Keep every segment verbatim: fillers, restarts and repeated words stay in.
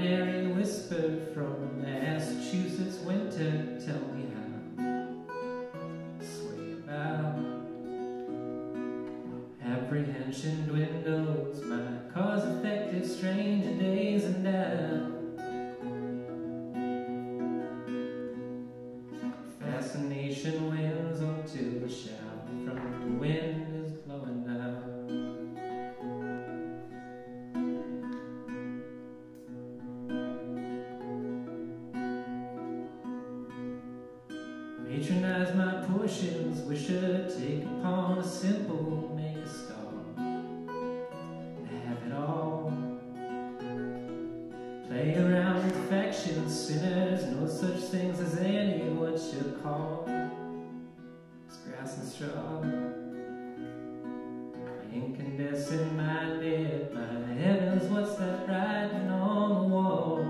canary whispered from Massachusetts winter, tell me how sway about. Apprehension dwindles, my cause effective, stranger days and doubt. Fascination wins until the shout from the wind is blowing out. Patronize my portions, wish to take upon a simple make a start. Have it all. Play around with factions, sinners, no such things as any what you call it's grass and straw. Incandescent minded, my heavens, what's that writing on the wall?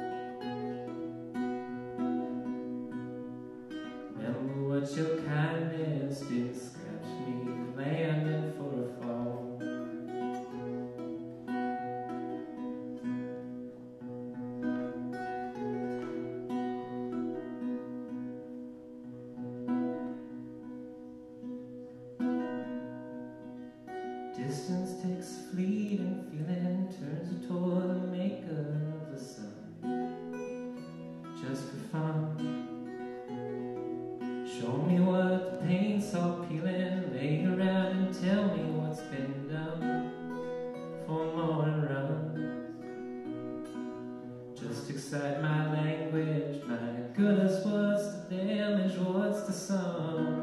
Remember what your kindness did, scratch me landing for a fall. Distance takes fleeting feeling, turns toward the maker of the sun. Just for fun, show me what the paint's all peeling, lay around and tell me what's been done for morning runs. Just excite my language, my goodness, what's the damage, what's the sum?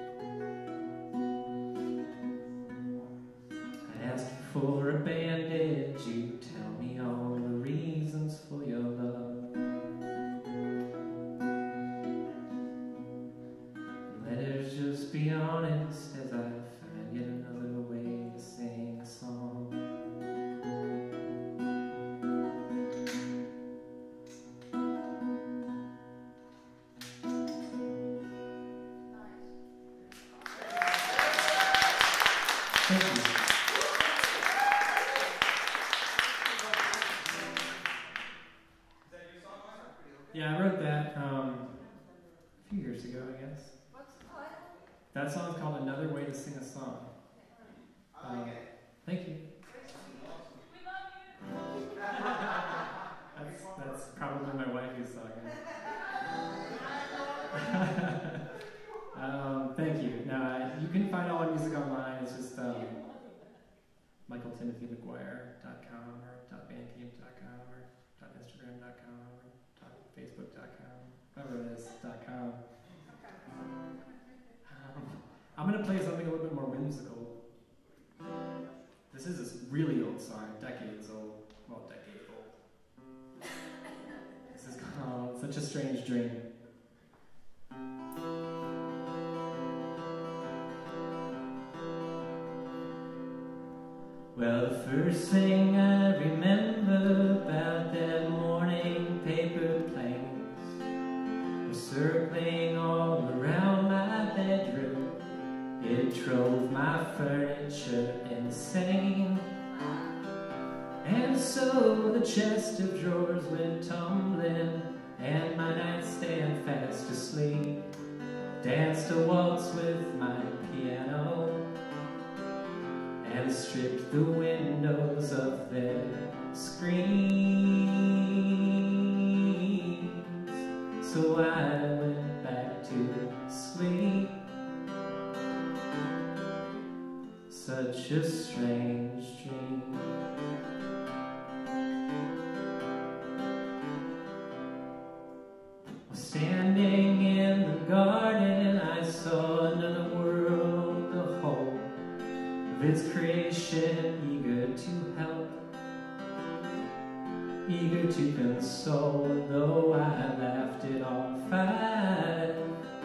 For a bandage, you tell me all the reasons for your love. Let us just be honest as I find yet another way to sing a song. Thank you. Yeah, I wrote that um, a few years ago, I guess. What's the title? That song's called Another Way to Sing a Song. I like Um, it. thank you. We love you. That's, that's probably my wife who's talking. um, thank you. Now, you can find all my music online. It's just um, michael timothy mcguire dot com or .bandcamp dot com or .instagram dot com or facebook dot com, whatever it is, .com. Um, I'm going to play something a little bit more whimsical. This is this really old song, decades old, well, decade old. This is called Such a Strange Dream. Well, the first thing I remember about that morning, paper planes were circling all around my bedroom. It drove my furniture insane. And so the chest of drawers went tumbling, and my nightstand fast asleep danced a waltz with my piano and stripped the windows of their screens. So I went back to sleep. Such a strange dream. Standing in the garden, I saw another world, the whole of its creation, eager to help, eager to console. Though I laughed it off, I've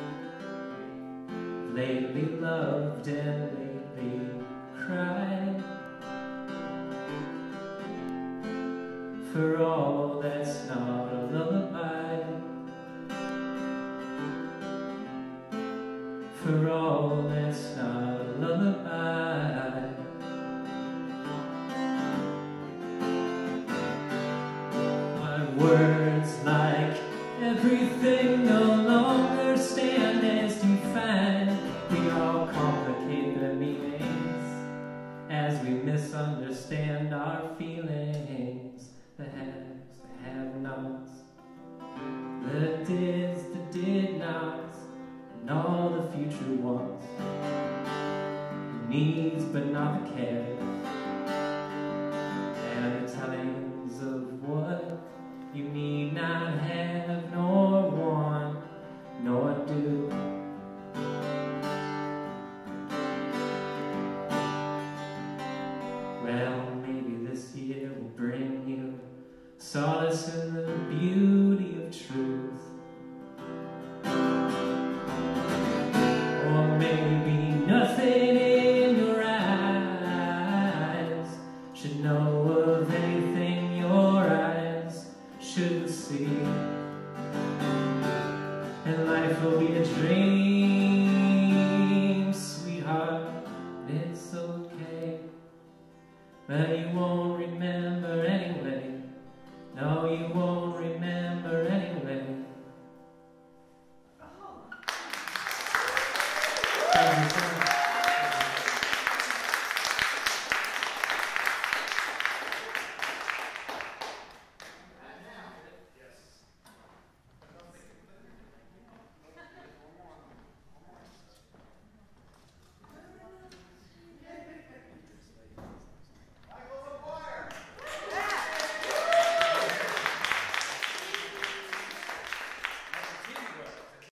lately loved and lately cried. For all that's not a lullaby, for all that's not a lullaby. What Words like everything no longer stand as defined. We all complicate their meanings as we misunderstand our feelings. The haves, the have-nots, the dids, the did-nots, and all the future wants. The needs but not the cares, and the tellings of what you need not have, nor want, nor do. Well, maybe this year will bring you solace in the beauty of truth. Or maybe nothing in your eyes should know of anything your eyes should see. And life will be a dream, sweetheart, it's okay. But you won't remember anyway. No, you won't remember.